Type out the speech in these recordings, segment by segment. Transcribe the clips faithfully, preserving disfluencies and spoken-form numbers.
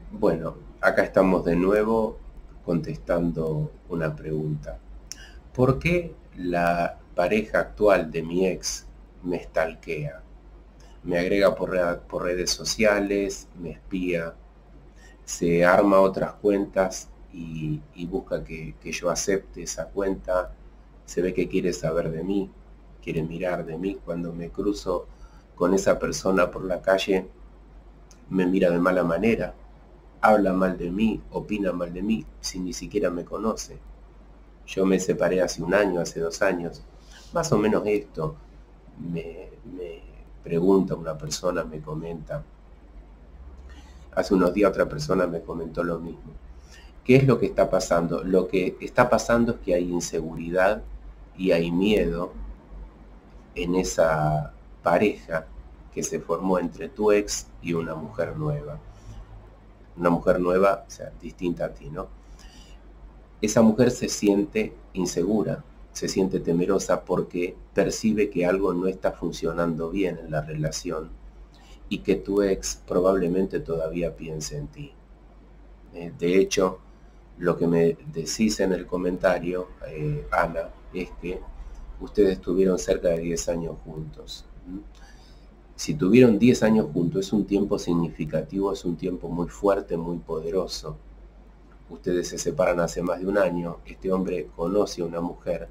Bueno, acá estamos de nuevo contestando una pregunta. ¿Por qué la pareja actual de mi ex me stalkea? Me agrega por, red- por redes sociales, me espía, se arma otras cuentas y, y busca que, que yo acepte esa cuenta. Se ve que quiere saber de mí, quiere mirar de mí. Cuando me cruzo con esa persona por la calle, me mira de mala manera, habla mal de mí, opina mal de mí, si ni siquiera me conoce. Yo me separé hace un año, hace dos años. Más o menos esto me, me pregunta una persona, me comenta. Hace unos días otra persona me comentó lo mismo. ¿Qué es lo que está pasando? Lo que está pasando es que hay inseguridad y hay miedo en esa pareja que se formó entre tu ex y una mujer nueva. Una mujer nueva, o sea, distinta a ti, ¿no? Esa mujer se siente insegura, se siente temerosa porque percibe que algo no está funcionando bien en la relación y que tu ex probablemente todavía piense en ti. Eh, de hecho, lo que me decís en el comentario, eh, Ana, es que ustedes estuvieron cerca de diez años juntos. ¿Mm? Si tuvieron diez años juntos, es un tiempo significativo, es un tiempo muy fuerte, muy poderoso. Ustedes se separan hace más de un año, este hombre conoce a una mujer.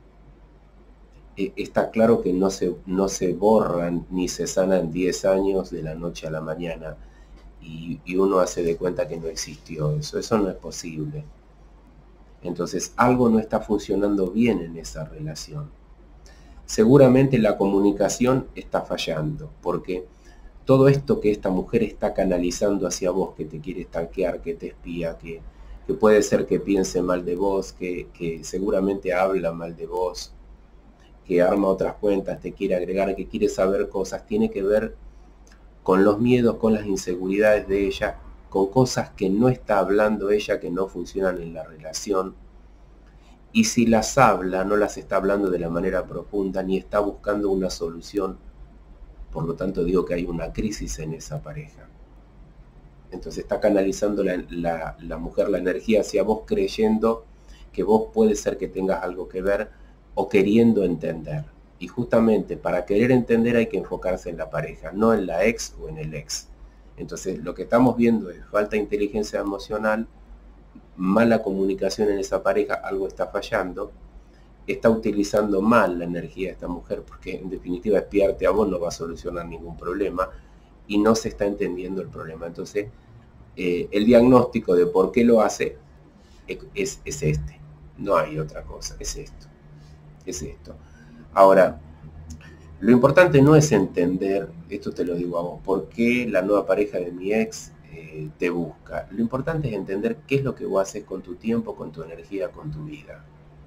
Eh, está claro que no se, no se borran ni se sanan diez años de la noche a la mañana y, y uno hace de cuenta que no existió eso. Eso no es posible. Entonces algo no está funcionando bien en esa relación. Seguramente la comunicación está fallando, porque todo esto que esta mujer está canalizando hacia vos, que te quiere stalkear, que te espía, que, que puede ser que piense mal de vos, que, que seguramente habla mal de vos, que arma otras cuentas, te quiere agregar, que quiere saber cosas, tiene que ver con los miedos, con las inseguridades de ella, con cosas que no está hablando ella, que no funcionan en la relación. Y si las habla, no las está hablando de la manera profunda, ni está buscando una solución. Por lo tanto, digo que hay una crisis en esa pareja. Entonces está canalizando la, la, la mujer la energía hacia vos, creyendo que vos puede ser que tengas algo que ver o queriendo entender. Y justamente para querer entender hay que enfocarse en la pareja, no en la ex o en el ex. Entonces lo que estamos viendo es falta de inteligencia emocional, mala comunicación en esa pareja, algo está fallando, está utilizando mal la energía de esta mujer, porque en definitiva espiarte a vos no va a solucionar ningún problema y no se está entendiendo el problema. Entonces eh, el diagnóstico de por qué lo hace es, es este, no hay otra cosa, es esto, es esto. Ahora, lo importante no es entender, esto te lo digo a vos, por qué la nueva pareja de mi ex eh, te busca. Lo importante es entender qué es lo que vos haces con tu tiempo, con tu energía, con tu vida.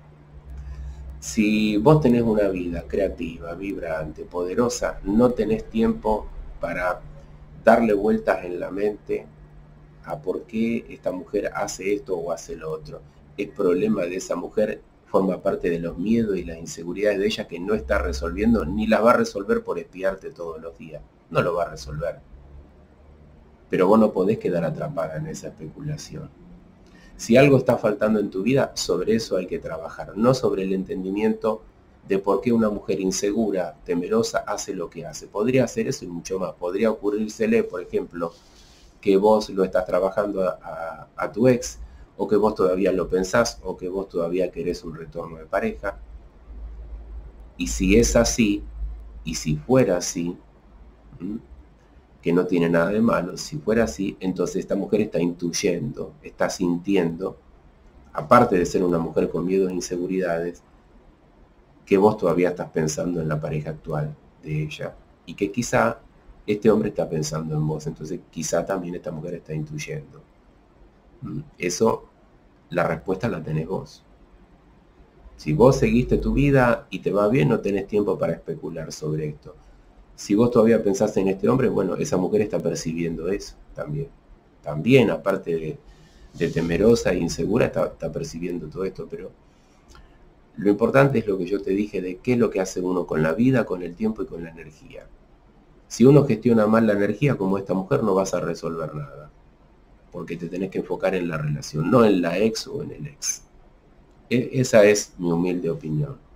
Si vos tenés una vida creativa, vibrante, poderosa, no tenés tiempo para darle vueltas en la mente a por qué esta mujer hace esto o hace lo otro. El problema de esa mujer forma parte de los miedos y las inseguridades de ella que no está resolviendo, ni las va a resolver por espiarte todos los días. No lo va a resolver. Pero vos no podés quedar atrapada en esa especulación. Si algo está faltando en tu vida, sobre eso hay que trabajar, no sobre el entendimiento de por qué una mujer insegura, temerosa, hace lo que hace. Podría hacer eso y mucho más. Podría ocurrírsele, por ejemplo, que vos lo estás trabajando a, a, a tu ex, o que vos todavía lo pensás, o que vos todavía querés un retorno de pareja. Y si es así, y si fuera así, ¿m? que no tiene nada de malo, si fuera así, entonces esta mujer está intuyendo, está sintiendo, aparte de ser una mujer con miedos e inseguridades, que vos todavía estás pensando en la pareja actual de ella y que quizá este hombre está pensando en vos, entonces quizá también esta mujer está intuyendo. Eso, la respuesta la tenés vos. Si vos seguiste tu vida y te va bien, no tenés tiempo para especular sobre esto. Si vos todavía pensás en este hombre, bueno, esa mujer está percibiendo eso también. También, aparte de, de temerosa e insegura, está, está percibiendo todo esto, pero lo importante es lo que yo te dije de qué es lo que hace uno con la vida, con el tiempo y con la energía. Si uno gestiona mal la energía como esta mujer, no vas a resolver nada. porque te tenés que enfocar en la relación, no en la ex o en el ex. E- esa es mi humilde opinión.